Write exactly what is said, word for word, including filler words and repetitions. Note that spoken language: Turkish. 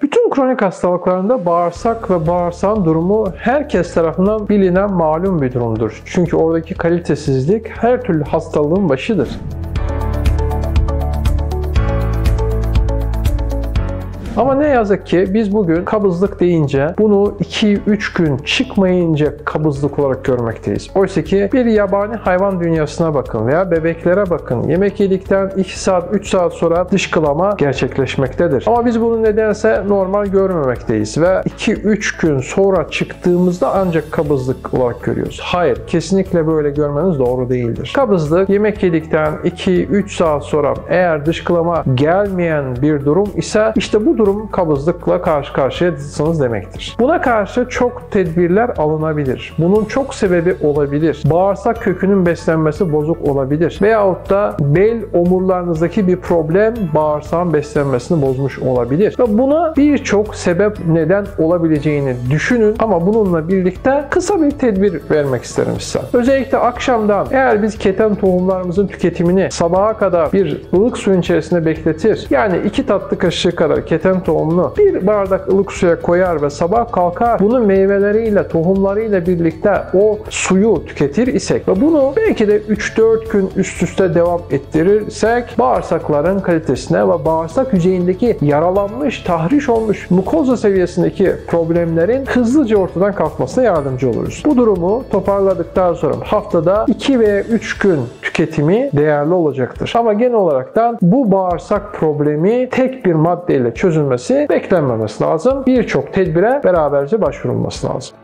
Bütün kronik hastalıklarında bağırsak ve bağırsağın durumu herkes tarafından bilinen malum bir durumdur. Çünkü oradaki kalitesizlik her türlü hastalığın başıdır. Ama ne yazık ki biz bugün kabızlık deyince bunu iki üç gün çıkmayınca kabızlık olarak görmekteyiz. Oysa ki bir yabani hayvan dünyasına bakın veya bebeklere bakın. Yemek yedikten iki saat üç saat sonra dışkılama gerçekleşmektedir. Ama biz bunu nedense normal görmemekteyiz ve iki üç gün sonra çıktığımızda ancak kabızlık olarak görüyoruz. Hayır, kesinlikle böyle görmeniz doğru değildir. Kabızlık yemek yedikten iki üç saat sonra eğer dışkılama gelmeyen bir durum ise işte bu durum kabızlıkla karşı karşıyasınız demektir. Buna karşı çok tedbirler alınabilir. Bunun çok sebebi olabilir. Bağırsak kökünün beslenmesi bozuk olabilir. Veyahut da bel omurlarınızdaki bir problem bağırsağın beslenmesini bozmuş olabilir. Ve buna birçok sebep neden olabileceğini düşünün ama bununla birlikte kısa bir tedbir vermek isterim size. Özellikle akşamdan eğer biz keten tohumlarımızın tüketimini sabaha kadar bir ılık suyun içerisinde bekletir, yani iki tatlı kaşığı kadar keten tohumunu bir bardak ılık suya koyar ve sabah kalkar bunu meyveleriyle, tohumlarıyla birlikte o suyu tüketir isek ve bunu belki de üç dört gün üst üste devam ettirirsek bağırsakların kalitesine ve bağırsak yüzeyindeki yaralanmış, tahriş olmuş mukoza seviyesindeki problemlerin hızlıca ortadan kalkmasına yardımcı oluruz. Bu durumu toparladıktan sonra haftada iki veya üç gün tüketimi değerli olacaktır. Ama genel olaraktan bu bağırsak problemi tek bir maddeyle çözülmesi beklenmemesi lazım. Birçok tedbire beraberce başvurulması lazım.